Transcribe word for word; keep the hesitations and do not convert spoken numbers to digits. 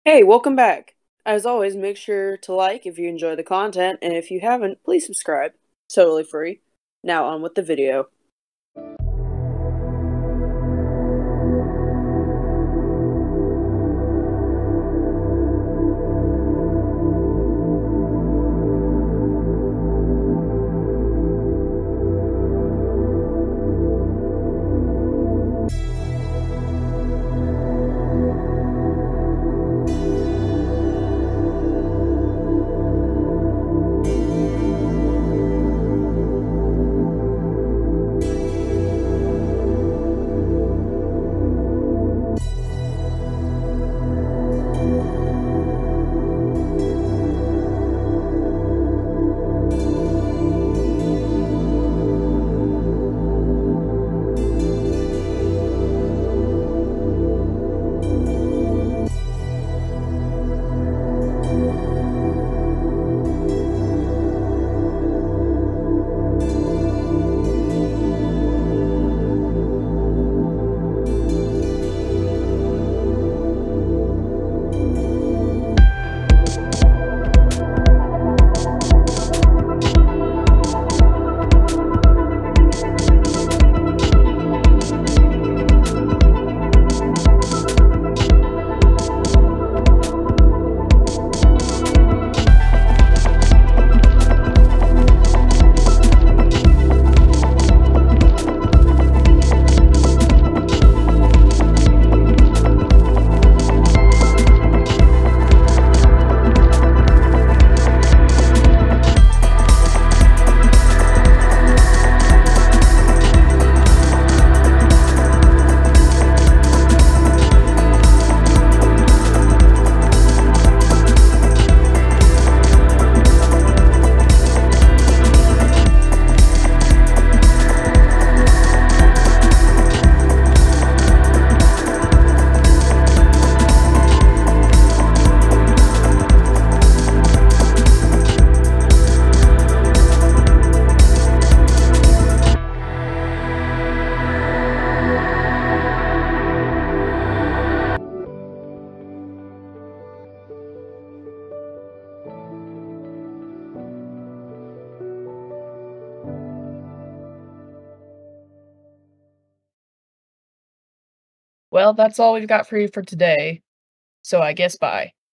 Hey, welcome back. As always, make sure to like if you enjoy the content, and if you haven't, please subscribe. It's totally free. Now on with the video. Well, that's all we've got for you for today, so I guess bye.